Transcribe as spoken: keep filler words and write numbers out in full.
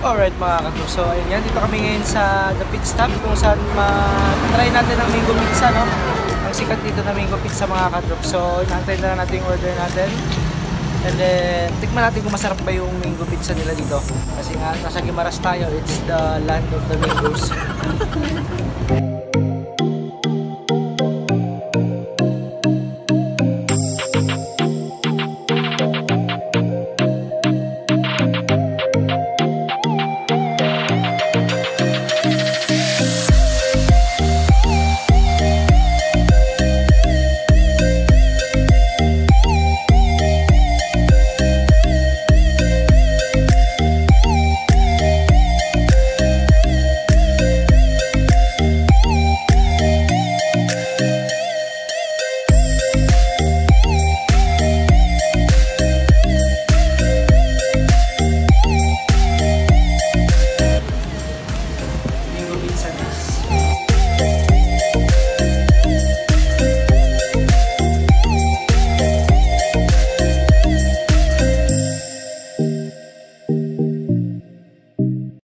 Alright mga katro, so ayun yan, dito kami ngayon sa The Pit Stop kung saan ma-try natin ang Mango Pizza, no? Ang sikat dito na Mango Pizza mga katro. So inaantay na natin yung order natin. And then, tikman natin kung masarap ba yung Mango Pizza nila dito. Kasi nga, nasa Guimaras tayo, it's the land of the mangoes.